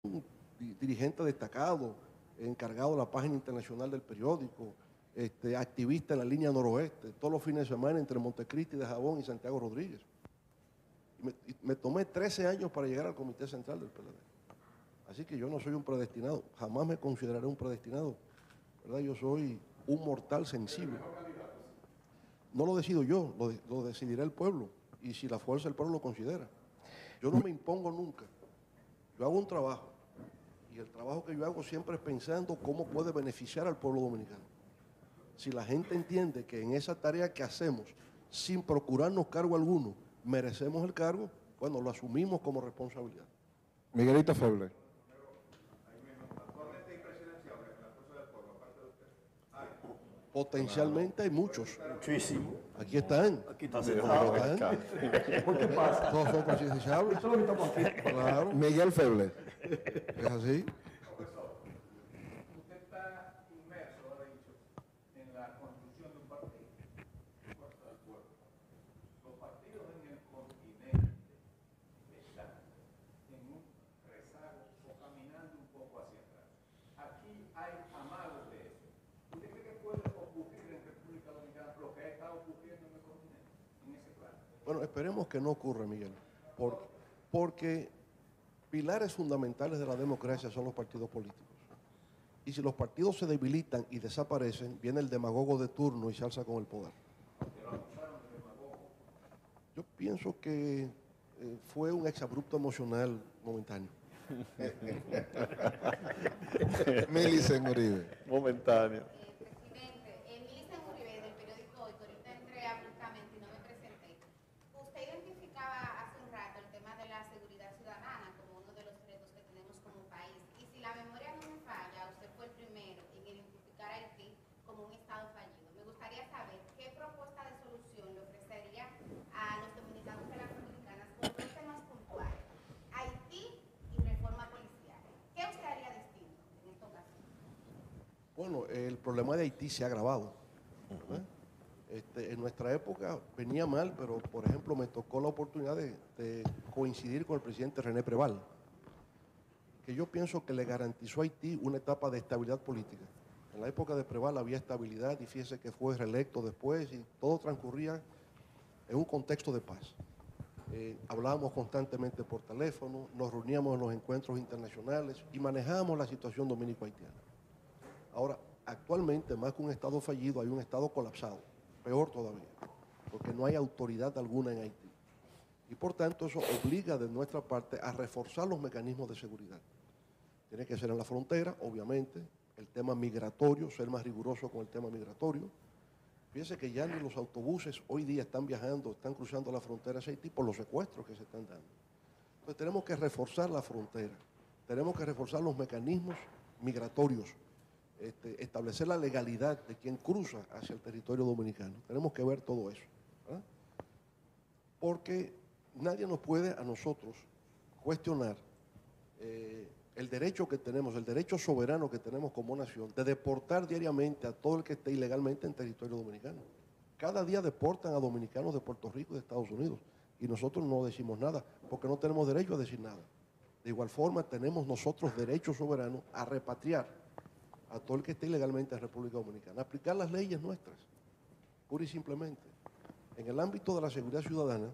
dirigente destacado, encargado de la página internacional del periódico, activista en la línea noroeste, todos los fines de semana entre Montecristi de Jabón y Santiago Rodríguez. Y me tomé 13 años para llegar al Comité Central del PLD. Así que yo no soy un predestinado, jamás me consideraré un predestinado, ¿verdad? Yo soy un mortal sensible. No lo decido yo, lo decidirá el pueblo, y si la fuerza del pueblo lo considera. Yo no me impongo nunca, yo hago un trabajo, y el trabajo que yo hago siempre es pensando cómo puede beneficiar al pueblo dominicano. Si la gente entiende que en esa tarea que hacemos, sin procurarnos cargo alguno, merecemos el cargo, bueno, lo asumimos como responsabilidad. Miguelito Feble. Potencialmente hay muchos. Muchísimo. Aquí están. Aquí está sentado. ¿Por qué pasa? Todos son presidenciables. Eso es lo que estamos aquí. Claro, Miguel Feble. es así. Profesor, usted está inmerso, ahora dicho, en la construcción de un partido, Fuerza del Pueblo. Los partidos en el continente están en un rezago o caminando un poco hacia atrás. Aquí hay amagos de eso. ¿Usted cree que puede ocurrir en República Dominicana lo que ha estado ocurriendo en el continente, en ese plan? Bueno, esperemos que no ocurra, Miguel, porque pilares fundamentales de la democracia son los partidos políticos. Y si los partidos se debilitan y desaparecen, viene el demagogo de turno y se alza con el poder. Yo pienso que fue un exabrupto emocional momentáneo. Milicen Uribe. Momentáneo. Presidente, Milicen Uribe del periódico Hoy, que ahorita entré abruptamente y no me presenté. Usted identificaba hace un rato el tema de la seguridad ciudadana como uno de los retos que tenemos como país. Y si la memoria no me falla, usted fue el primero en identificar a Haití como un estado fallido. Me gustaría saber qué propuesta de solución le ofrecería a los dominicanos de las dominicanas con dos temas puntuales: Haití y reforma policial. ¿Qué usted haría distinto en esta ocasión? Bueno, el problema de Haití se ha agravado, ¿verdad? En nuestra época venía mal, pero por ejemplo me tocó la oportunidad de coincidir con el presidente René Preval, que yo pienso que le garantizó a Haití una etapa de estabilidad política. En la época de Preval había estabilidad y fíjese que fue reelecto después y todo transcurría en un contexto de paz. Hablábamos constantemente por teléfono, nos reuníamos en los encuentros internacionales y manejábamos la situación dominico-haitiana. Ahora, actualmente, más que un Estado fallido, hay un Estado colapsado, peor todavía, porque no hay autoridad alguna en Haití. Y por tanto, eso obliga de nuestra parte a reforzar los mecanismos de seguridad. Tiene que ser en la frontera, obviamente, el tema migratorio, ser más riguroso con el tema migratorio. Fíjense que ya ni los autobuses hoy día están viajando, están cruzando la frontera hacia Haití por los secuestros que se están dando. Entonces tenemos que reforzar la frontera, tenemos que reforzar los mecanismos migratorios, establecer la legalidad de quien cruza hacia el territorio dominicano. Tenemos que ver todo eso, ¿verdad? Porque nadie nos puede a nosotros cuestionar el derecho que tenemos, el derecho soberano que tenemos como nación de deportar diariamente a todo el que esté ilegalmente en territorio dominicano. Cada día deportan a dominicanos de Puerto Rico y de Estados Unidos y nosotros no decimos nada porque no tenemos derecho a decir nada. De igual forma tenemos nosotros derecho soberano a repatriar a todo el que esté ilegalmente en República Dominicana, aplicar las leyes nuestras, pura y simplemente. En el ámbito de la seguridad ciudadana,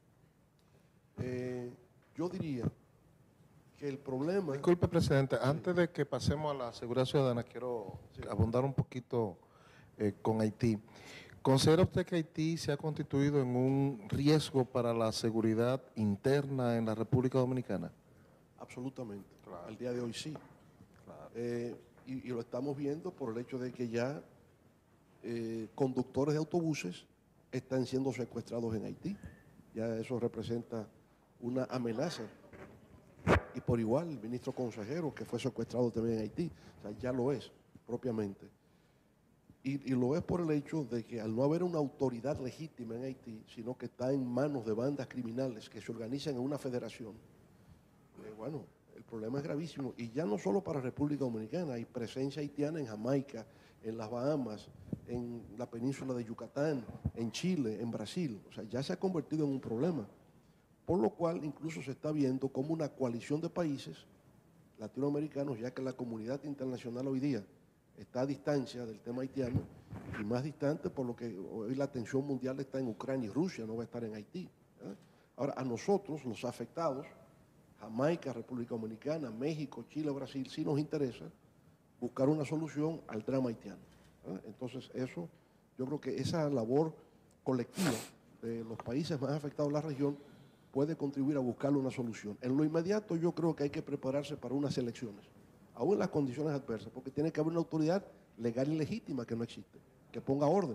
yo diría que el problema... Disculpe, presidente, antes de que pasemos a la seguridad ciudadana, quiero abundar un poquito con Haití. ¿Considera usted que Haití se ha constituido en un riesgo para la seguridad interna en la República Dominicana? Absolutamente. Claro. Al día de hoy sí. Claro. Y lo estamos viendo por el hecho de que ya conductores de autobuses están siendo secuestrados en Haití. Ya eso representa una amenaza. Y por igual, el ministro consejero que fue secuestrado también en Haití, o sea, ya lo es propiamente. Y lo es por el hecho de que al no haber una autoridad legítima en Haití, sino que está en manos de bandas criminales que se organizan en una federación, bueno, el problema es gravísimo. Y ya no solo para República Dominicana, hay presencia haitiana en Jamaica, en las Bahamas, en la península de Yucatán, en Chile, en Brasil. O sea, ya se ha convertido en un problema. Por lo cual incluso se está viendo como una coalición de países latinoamericanos, ya que la comunidad internacional hoy día está a distancia del tema haitiano y más distante por lo que hoy la atención mundial está en Ucrania y Rusia, no va a estar en Haití. Ahora, a nosotros, los afectados, Jamaica, República Dominicana, México, Chile, Brasil, sí nos interesa buscar una solución al drama haitiano. Entonces, eso, yo creo que esa labor colectiva de los países más afectados de la región puede contribuir a buscarle una solución. En lo inmediato, yo creo que hay que prepararse para unas elecciones, aún en las condiciones adversas, porque tiene que haber una autoridad legal y legítima que no existe, que ponga orden.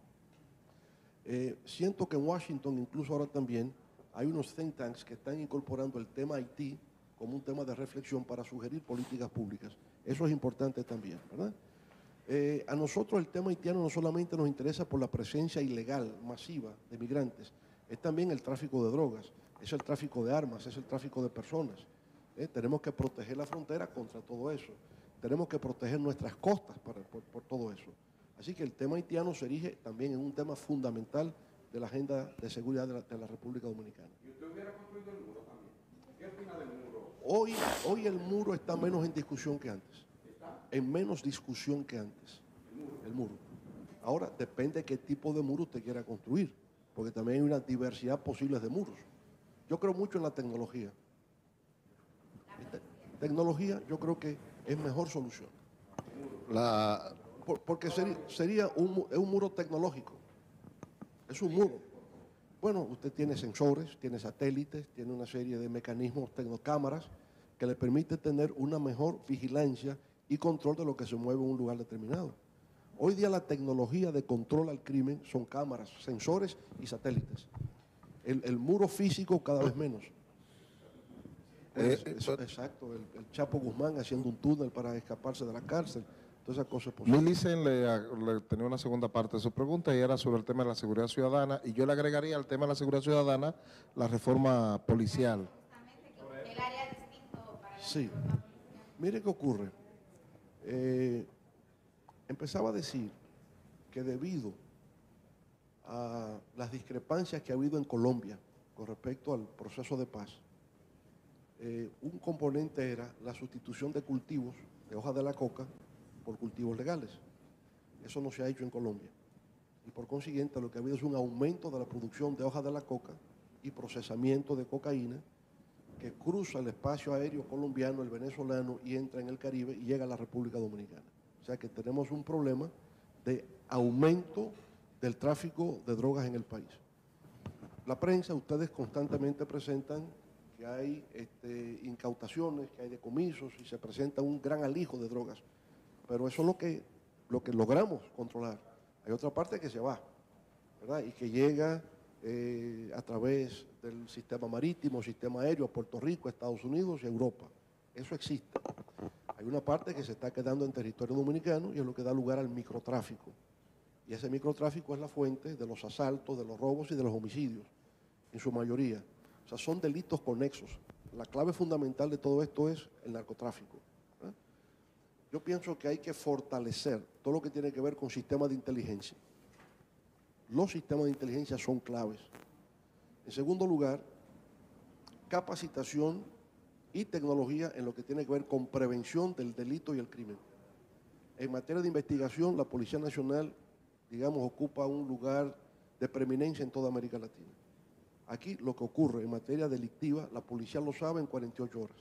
Siento que en Washington, incluso ahora también, hay unos think tanks que están incorporando el tema Haití como un tema de reflexión para sugerir políticas públicas. Eso es importante también, ¿verdad? A nosotros el tema haitiano no solamente nos interesa por la presencia ilegal, masiva, de migrantes, es también el tráfico de drogas, es el tráfico de armas, es el tráfico de personas. Tenemos que proteger la frontera contra todo eso. Tenemos que proteger nuestras costas por todo eso. Así que el tema haitiano se erige también en un tema fundamental de la agenda de seguridad de la República Dominicana. ¿Y usted hubiera construido el muro también? ¿Qué opina del muro? Hoy el muro está menos en discusión que antes. En menos discusión que antes. El muro. Ahora depende de qué tipo de muro usted quiera construir, porque también hay una diversidad posible de muros. Yo creo mucho en la tecnología. Tecnología yo creo que es mejor solución. Porque sería un muro tecnológico. Es un muro. Bueno, usted tiene sensores, tiene satélites, tiene una serie de mecanismos, tecnocámaras, que le permite tener una mejor vigilancia y control de lo que se mueve en un lugar determinado. Hoy día la tecnología de control al crimen son cámaras, sensores y satélites. El muro físico cada vez menos. Exacto, el Chapo Guzmán haciendo un túnel para escaparse de la cárcel. Todas esas cosas posibles. Milicen le tenía una segunda parte de su pregunta y era sobre el tema de la seguridad ciudadana, y yo le agregaría al tema de la seguridad ciudadana la reforma policial. Justamente que el área distinto para la Sí. reforma policial. Mire qué ocurre. Empezaba a decir que debido a las discrepancias que ha habido en Colombia con respecto al proceso de paz, un componente era la sustitución de cultivos de hoja de la coca por cultivos legales. Eso no se ha hecho en Colombia. Y por consiguiente lo que ha habido es un aumento de la producción de hoja de la coca y procesamiento de cocaína que cruza el espacio aéreo colombiano, el venezolano, y entra en el Caribe y llega a la República Dominicana. O sea que tenemos un problema de aumento del tráfico de drogas en el país. La prensa, ustedes constantemente presentan que hay incautaciones, que hay decomisos y se presenta un gran alijo de drogas. Pero eso es lo que logramos controlar. Hay otra parte que se va, ¿verdad? Y que llega a través del sistema marítimo, sistema aéreo, a Puerto Rico, a Estados Unidos y a Europa. Eso existe. Hay una parte que se está quedando en territorio dominicano y es lo que da lugar al microtráfico. Y ese microtráfico es la fuente de los asaltos, de los robos y de los homicidios, en su mayoría. O sea, son delitos conexos. La clave fundamental de todo esto es el narcotráfico. Yo pienso que hay que fortalecer todo lo que tiene que ver con sistemas de inteligencia. Los sistemas de inteligencia son claves. En segundo lugar, capacitación y tecnología en lo que tiene que ver con prevención del delito y el crimen. En materia de investigación, la Policía Nacional, digamos, ocupa un lugar de preeminencia en toda América Latina. Aquí lo que ocurre en materia delictiva, la policía lo sabe en 48 horas.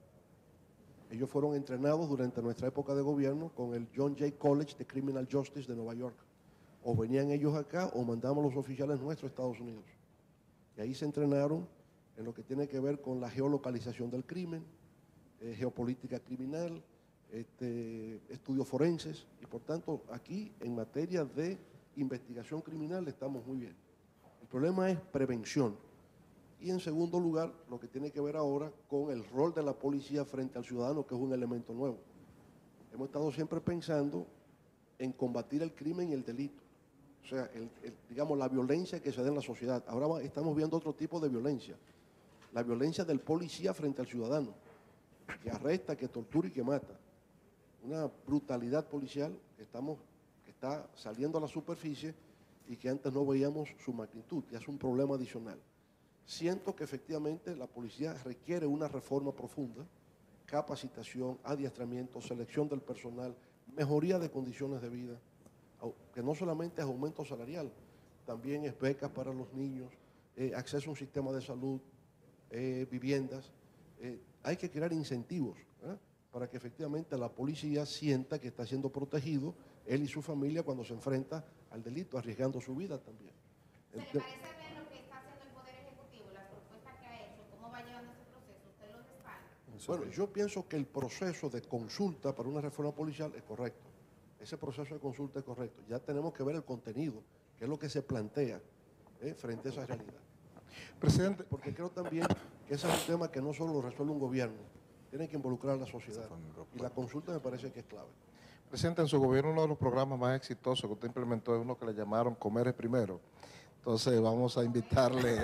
Ellos fueron entrenados durante nuestra época de gobierno con el John Jay College de Criminal Justice de Nueva York. O venían ellos acá o mandamos los oficiales nuestros a Estados Unidos. Y ahí se entrenaron en lo que tiene que ver con la geolocalización del crimen, geopolítica criminal, estudios forenses. Y por tanto, aquí en materia de investigación criminal estamos muy bien. El problema es prevención. Y en segundo lugar, lo que tiene que ver ahora con el rol de la policía frente al ciudadano, que es un elemento nuevo. Hemos estado siempre pensando en combatir el crimen y el delito. O sea, digamos, la violencia que se da en la sociedad. Ahora estamos viendo otro tipo de violencia. La violencia del policía frente al ciudadano, que arresta, que tortura y que mata. Una brutalidad policial que está saliendo a la superficie y que antes no veíamos su magnitud, y es un problema adicional. Siento que efectivamente la policía requiere una reforma profunda capacitación, adiestramiento, selección del personal, mejoría de condiciones de vida, que no solamente es aumento salarial, también es becas para los niños, acceso a un sistema de salud, viviendas. Hay que crear incentivos para que efectivamente la policía sienta que está siendo protegido, él y su familia, cuando se enfrenta al delito, arriesgando su vida también. ¿Se le parece bien lo que está haciendo el Poder Ejecutivo, las propuestas que ha hecho, cómo va llevando ese proceso? ¿Usted lo respalda? Bueno, yo pienso que el proceso de consulta para una reforma policial es correcto. Ese proceso de consulta es correcto. Ya tenemos que ver el contenido, que es lo que se plantea frente a esa realidad. Presidente. Porque creo también que ese es un tema que no solo lo resuelve un gobierno, tiene que involucrar a la sociedad. Y la consulta me parece que es clave. Presidente, En su gobierno uno de los programas más exitosos que usted implementó es uno que le llamaron Comer es Primero. Entonces vamos a invitarle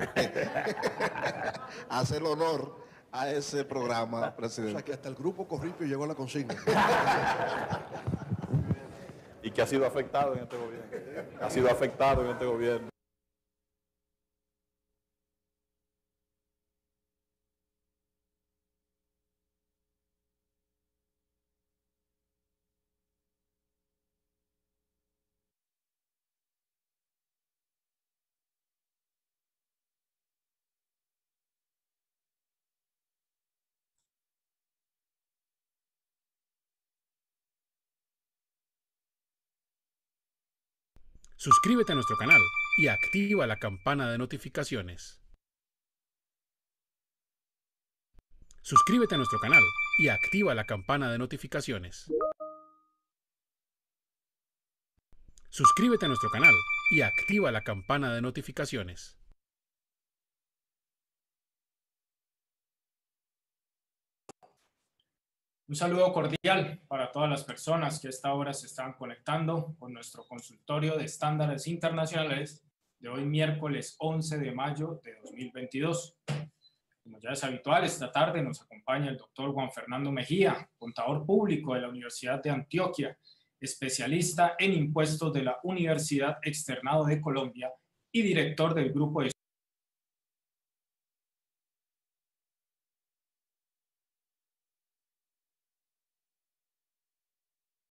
a hacer honor a ese programa, presidente. O sea que hasta el grupo Corripio llegó a la consigna. Y que ha sido afectado en este gobierno. Ha sido afectado en este gobierno. Suscríbete a nuestro canal y activa la campana de notificaciones. Suscríbete a nuestro canal y activa la campana de notificaciones. Suscríbete a nuestro canal y activa la campana de notificaciones. Un saludo cordial para todas las personas que a esta hora se están conectando con nuestro consultorio de estándares internacionales de hoy miércoles 11 de mayo de 2022. Como ya es habitual, esta tarde nos acompaña el doctor Juan Fernando Mejía, contador público de la Universidad de Antioquia, especialista en impuestos de la Universidad Externado de Colombia y director del Grupo de